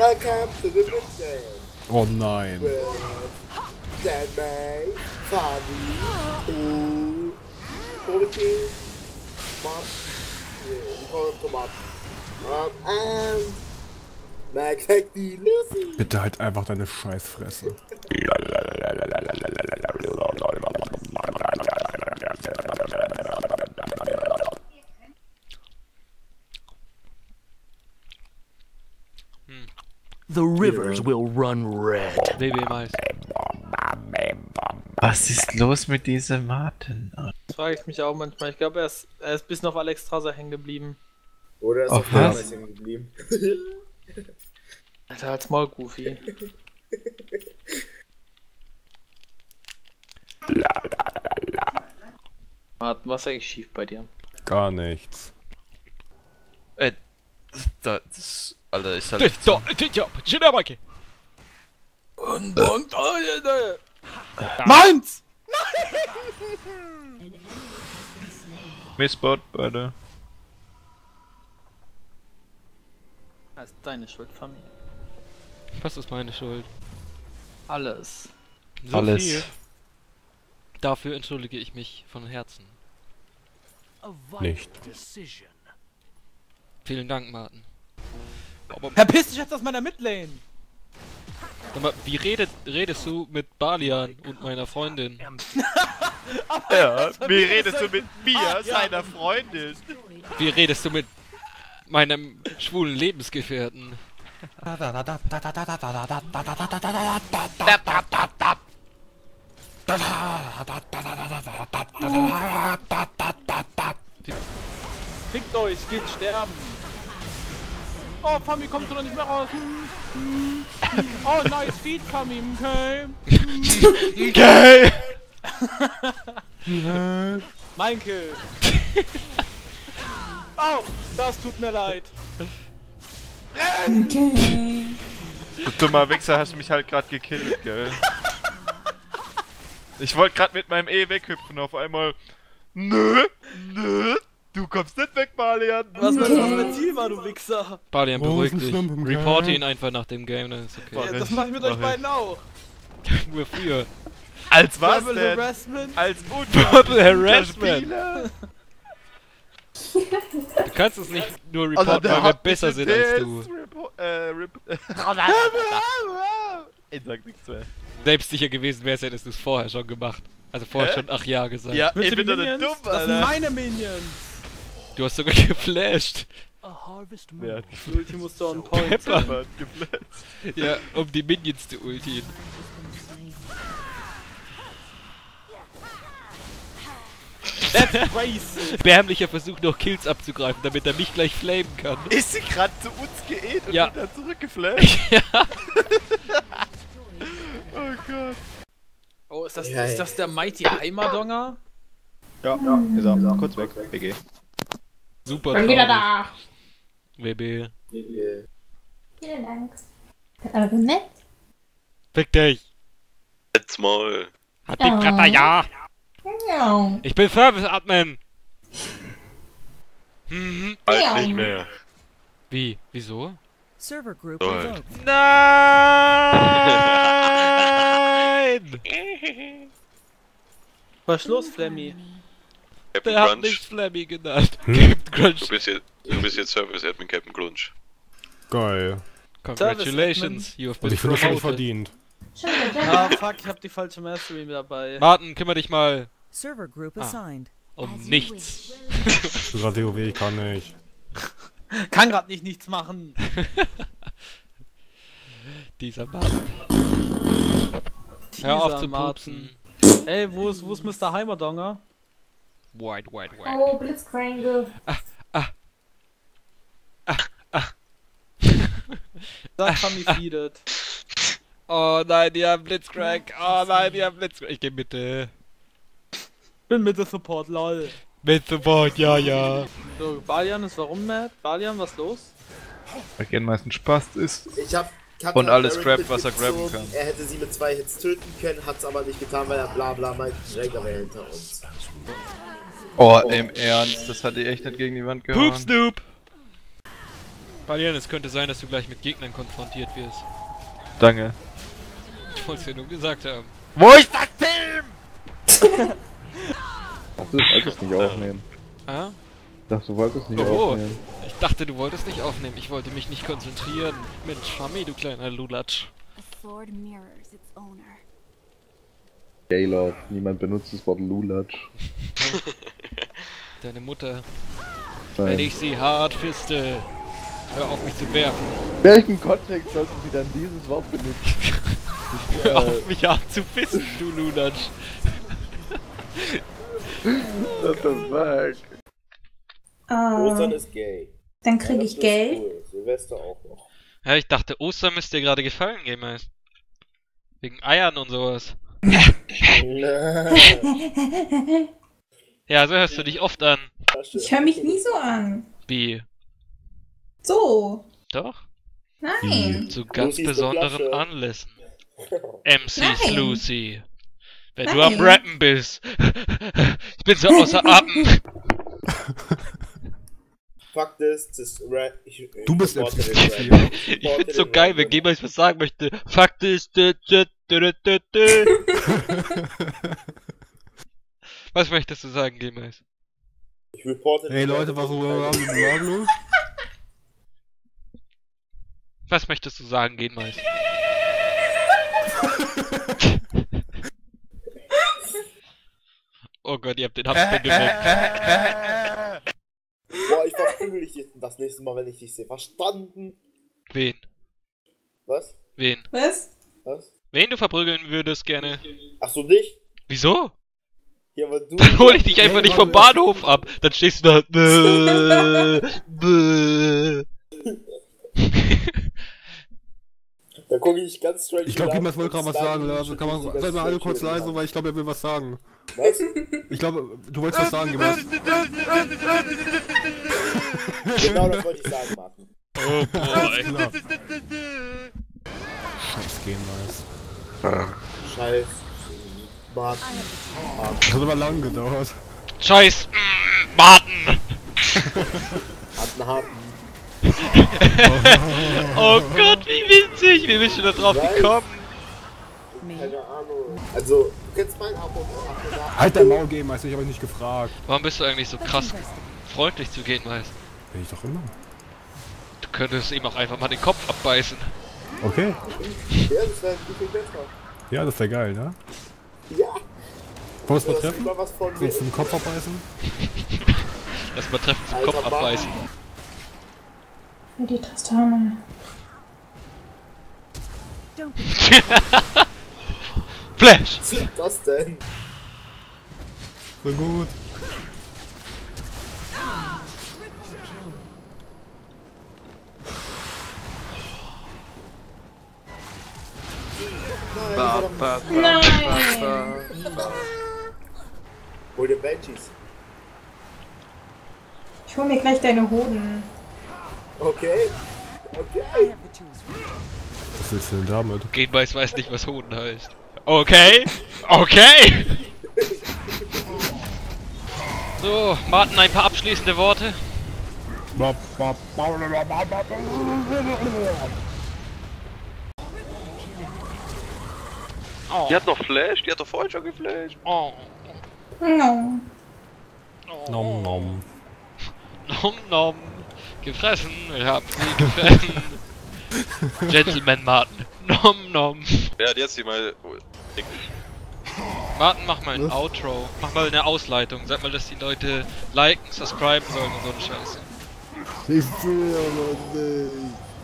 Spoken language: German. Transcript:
Welcome to the Midday. Oh nein. Dead May, Fabi, Protein, Mom, Tomat, and Max die Lucy. Bitte halt einfach deine Scheißfresse. The rivers will run red. WB Mais. Was ist los mit diesem Martin? Das frage ich mich auch manchmal. Ich glaube, er ist bis auf Alex Strasser hängen geblieben. Oder er ist Auf auf der was? hängen geblieben. Alter, als Maul Goofy. Martin, was ist eigentlich schief bei dir? Gar nichts. Das, Alter, ist halt echt so. Meins! Missbot, beide. Das ist deine Schuld, Familie. Was ist meine Schuld? Alles. So Alles. viel. Dafür entschuldige ich mich von Herzen. Nicht. Vielen Dank, Martin. Aber Verpiss dich jetzt aus meiner Midlane! sag mal, wie redest du mit Balian und meiner Freundin? Ja, wie redest du mit mir, seiner Freundin? Wie redest du mit meinem schwulen Lebensgefährten? Fickt euch, geht sterben! Oh, Fami, kommst du noch nicht mehr raus? Oh, nice feed, Fami, okay? Geil! Mein Kill! Oh, das tut mir leid! Du dummer Wichser, hast mich halt grad gekillt, gell? Ich wollte grad mit meinem E weghüpfen, auf einmal. Nö, du kommst nicht weg, Balian! Was mein Ziel war, du Wichser! Balian, Oh, beruhig ist dich. schlimm im Reporte Game. ihn einfach nach dem Game, dann ist okay. Ja, das mach ich mit euch beiden auch! Nur früher. Als was Verbal denn? Harassment! Als Verbal Harassment! Spieler? Du kannst es nicht nur reporten, weil wir besser sind als du. Ich sag nichts mehr. Selbstsicher gewesen wärst, hättest du es vorher schon gemacht. Also vorher schon ach ja gesagt. Ja, Willst ich du die bin doch Minions? nicht dumm, Das sind Alter. meine Minions! Du hast sogar geflasht. Wer hat Die Ulti musst du on point Pepper. sein. Jemand geflasht? Ja, um die Minions zu ultien. That's crazy! Bärmlicher Versuch noch Kills abzugreifen, damit er mich gleich flamen kann. Ist sie gerade zu uns geäht und Ja. dann zurückgeflasht? Ja. Oh Gott. Oh, ist Ja, das der Mighty Heimerdonger? Ja, ist er. Kurz weg. BG. Super Bin wieder traurig. da. WB. Vielen Dank. Aber nett. Fick dich. Jetzt mal. Hat die Kratter, ja. Ja. Ich bin Service-Admin. Mhm. Halt Ja. nicht mehr. Wie? Wieso? Server group So revoked. halt. Nein! Was ist los, Flemmy? Captain Der hat Crunch. nicht Flammy genannt. Hm? Captain Crunch. Du bist jetzt Service Admin Captain Crunch. Geil. Congratulations, you have Und been ich finde das schon promoted. verdient. Schön, bitte. Ah, fuck, ich hab die falsche Mastery dabei. Martin, kümmere dich mal Server group assigned. um nichts. Gerade WoW, ich kann nicht. Kann grad nichts machen. Dieser Martin. Hör auf zu pupsen. Ey, wo ist Mr. Heimerdonger? White. Oh, Blitzcrangle. Sag Fami feedet. Oh nein, die haben Blitzcrank. Oh nein, die haben Blitzcrank. Ich geh bitte. Bin Mitte Support, lol. Mit Support, ja. So, Balian ist warum mad? Balian, was los? Weil Gen meistens Spaß ist. Ich hab Und alles Eric grabt, was er grabben mitgezogen. kann. Er hätte sie mit 2 Hits töten können, hat's aber nicht getan, weil er bla bla meint, Jäger wäre hinter uns. Oh, im Ernst, das hat die echt nicht gegen die Wand gehauen. Poop Snoop. Balian, es könnte sein, dass du gleich mit Gegnern konfrontiert wirst. Danke. Ich wollte es dir nur gesagt haben. Wo ist das Team? Ach, du wolltest nicht aufnehmen. Ah? Ich dachte, du wolltest nicht Oh. aufnehmen. Ich dachte, du wolltest nicht aufnehmen. Ich wollte mich nicht konzentrieren. Mensch, Fami, du kleiner Lulatsch. A sword mirrors its owner. Gaylord. Niemand benutzt das Wort Lulatsch. Deine Mutter. Nein. Wenn ich sie hart fiste. Hör auf mich zu werfen. Welchen Kontext sollten Sie dann dieses Wort benutzen? Hör auf mich hart zu fisten, du Lulatsch. What the fuck? Ostern ist gay. Dann krieg ich Geld. Cool. Silvester auch noch. Ja, ich dachte, Ostern müsste dir gerade gefallen, Gamers. Wegen Eiern und sowas. Ja, so hörst du dich oft an. Ich höre mich nie so an. Wie? So. Doch? Nein. Zu ganz Lucy ist besonderen eine Flasche. Anlässen. MC Nein. Lucy. Wenn Nein. du am Rappen bist. Ich bin so außer Atem. Fakt ist, das Rap. Du bist supporte MC den Lucy, Rap. Ich find's so geil, wenn Gamers was sagen möchte. Fakt ist. Was möchtest du sagen, Gamers? Ich reporte Hey den Leute, Rap. was ist los? Was möchtest du sagen, Gamers? Oh Gott, ihr habt den Hamster gemerkt. Boah, ich verprügel dich das nächste Mal, wenn ich dich sehe. Verstanden? Wen? Was? Wen? Was? Was? Wen du verprügeln würdest gerne? Ach so, dich? Wieso? Ja, aber du. Dann hol ich dich einfach nicht vom Bahnhof ab. Dann stehst du da. Da gucke ich ganz straight. Ich glaube, wieder Gimas ab wollte und gerade was dann sagen. Also kann man, schüttel ich seid mal alle ganz kurz straight leise, wieder weil ich glaube, er will was sagen. ab. Was? Ich glaube, du wolltest was sagen, Gimas. Genau das wollte ich sagen, Martin. Oh boy. Klar. Scheiß Gimas. Scheiß. Martin. Das hat aber lang gedauert. Scheiß. Martin. Hat einen Haken. Oh Gott, wie witzig. Wie bist du da drauf gekommen? Keine Ahnung. Also, du kennst mein Abo. Halt dein Maul, Gimas, ich habe euch nicht gefragt. Warum bist du eigentlich so krass freundlich zu gehen, weißt? Bin ich doch immer. Du könntest ihm auch einfach mal den Kopf abbeißen. Okay. Ja, das wäre viel besser. Ja, das wäre geil, ne? Ja. Wollen wir uns mal Das ist treffen? immer was von Willst du mir. den Kopf abbeißen? Lass mal treffen zum Alter, Kopf Mann. abbeißen. Für die Tristane. Flash! Was ist das denn? So gut. Nein. Hol dir Banshees. Ich hol mir gleich deine Hoden. Okay. Okay. Was willst du denn damit? Genbeiß weiß nicht, was Hoden heißt. Okay! Okay! So, Martin, ein paar abschließende Worte. Oh. Die hat noch Flash, die hat doch vorhin schon geflasht. Oh. No. Nom nom. Nom nom. Gefressen, wir haben sie gefressen. Gentleman Martin. Nom nom. Wer hat jetzt hier mal... Martin, mach mal ein Outro. Mach mal eine Ausleitung. Sag mal, dass die Leute liken, subscriben sollen und so eine Scheiße. Ich will aber nicht.